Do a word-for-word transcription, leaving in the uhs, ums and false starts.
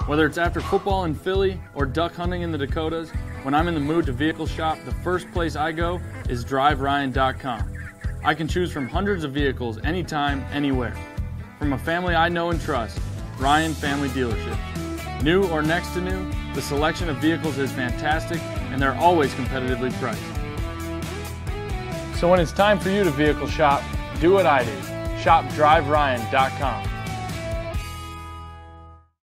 Whether it's after football in Philly or duck hunting in the Dakotas, when I'm in the mood to vehicle shop, the first place I go is drive ryan dot com. I can choose from hundreds of vehicles anytime, anywhere. From a family I know and trust, Ryan Family Dealership. New or next to new, the selection of vehicles is fantastic and they're always competitively priced. So when it's time for you to vehicle shop, do what I do. Shop drive ryan dot com.